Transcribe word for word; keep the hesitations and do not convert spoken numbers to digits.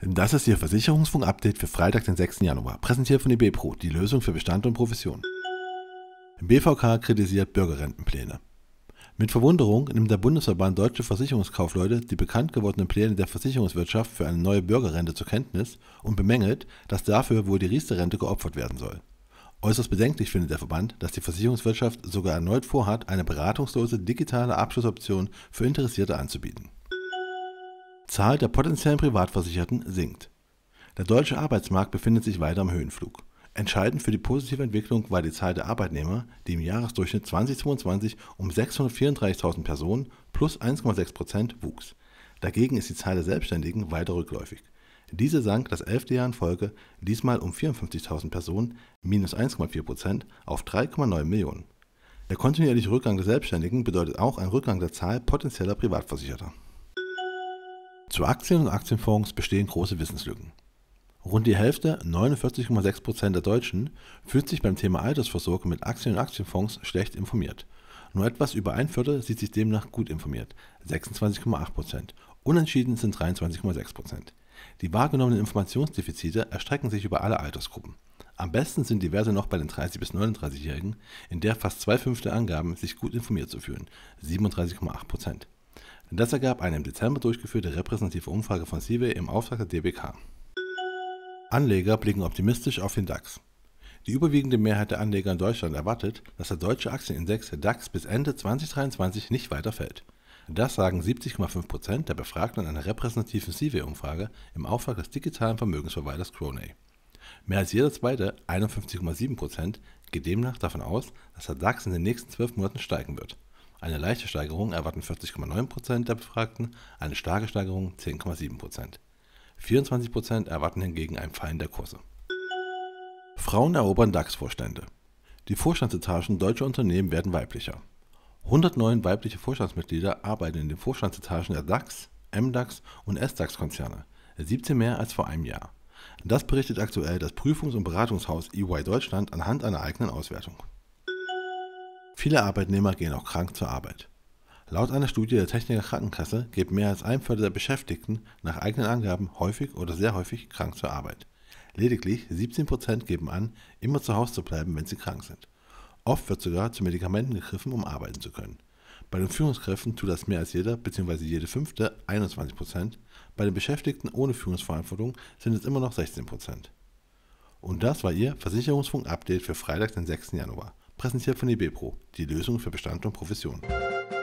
Das ist Ihr Versicherungsfunk-Update für Freitag, den sechsten Januar, präsentiert von IBPRO, die Lösung für Bestand und Profession. B V K kritisiert Bürgerrentenpläne. Mit Verwunderung nimmt der Bundesverband Deutsche Versicherungskaufleute die bekannt gewordenen Pläne der Versicherungswirtschaft für eine neue Bürgerrente zur Kenntnis und bemängelt, dass dafür wohl die Riester-Rente geopfert werden soll. Äußerst bedenklich findet der Verband, dass die Versicherungswirtschaft sogar erneut vorhat, eine beratungslose digitale Abschlussoption für Interessierte anzubieten. Zahl der potenziellen Privatversicherten sinkt. Der deutsche Arbeitsmarkt befindet sich weiter am Höhenflug. Entscheidend für die positive Entwicklung war die Zahl der Arbeitnehmer, die im Jahresdurchschnitt zweitausendzweiundzwanzig um sechshundertvierunddreißigtausend Personen plus eins Komma sechs Prozent wuchs. Dagegen ist die Zahl der Selbstständigen weiter rückläufig. Diese sank das elfte Jahr in Folge, diesmal um vierundfünfzigtausend Personen, minus eins Komma vier Prozent, auf drei Komma neun Millionen. Der kontinuierliche Rückgang der Selbstständigen bedeutet auch einen Rückgang der Zahl potenzieller Privatversicherter. Zu Aktien und Aktienfonds bestehen große Wissenslücken. Rund die Hälfte, neunundvierzig Komma sechs Prozent der Deutschen, fühlt sich beim Thema Altersvorsorge mit Aktien und Aktienfonds schlecht informiert. Nur etwas über ein Viertel sieht sich demnach gut informiert, sechsundzwanzig Komma acht Prozent. Unentschieden sind dreiundzwanzig Komma sechs Prozent. Die wahrgenommenen Informationsdefizite erstrecken sich über alle Altersgruppen. Am besten sind die Werte noch bei den dreißig- bis neununddreißigjährigen, in der fast zwei Fünftel angaben, sich gut informiert zu fühlen, siebenunddreißig Komma acht Prozent. Das ergab eine im Dezember durchgeführte repräsentative Umfrage von C W im Auftrag der D B K. Anleger blicken optimistisch auf den DAX. Die überwiegende Mehrheit der Anleger in Deutschland erwartet, dass der deutsche Aktienindex DAX bis Ende zweitausenddreiundzwanzig nicht weiter fällt. Das sagen siebzig Komma fünf Prozent der Befragten in einer repräsentativen C W-Umfrage im Auftrag des digitalen Vermögensverwalters Cronay. Mehr als jeder zweite, einundfünfzig Komma sieben Prozent, geht demnach davon aus, dass der DAX in den nächsten zwölf Monaten steigen wird. Eine leichte Steigerung erwarten vierzig Komma neun Prozent der Befragten, eine starke Steigerung zehn Komma sieben Prozent. vierundzwanzig Prozent erwarten hingegen ein Fallen der Kurse. Frauen erobern DAX-Vorstände. Die Vorstandsetagen deutscher Unternehmen werden weiblicher. hundertneun weibliche Vorstandsmitglieder arbeiten in den Vorstandsetagen der DAX, M DAX und S DAX-Konzerne, siebzehn mehr als vor einem Jahr. Das berichtet aktuell das Prüfungs- und Beratungshaus E Y Deutschland anhand einer eigenen Auswertung. Viele Arbeitnehmer gehen auch krank zur Arbeit. Laut einer Studie der Techniker Krankenkasse geht mehr als ein Viertel der Beschäftigten nach eigenen Angaben häufig oder sehr häufig krank zur Arbeit. Lediglich siebzehn Prozent geben an, immer zu Hause zu bleiben, wenn sie krank sind. Oft wird sogar zu Medikamenten gegriffen, um arbeiten zu können. Bei den Führungskräften tut das mehr als jeder bzw. jede fünfte, einundzwanzig Prozent. Bei den Beschäftigten ohne Führungsverantwortung sind es immer noch sechzehn Prozent. Und das war Ihr Versicherungsfunk-Update für Freitag, den sechsten Januar. Präsentiert von IBPRO, die Lösung für Bestand und Profession.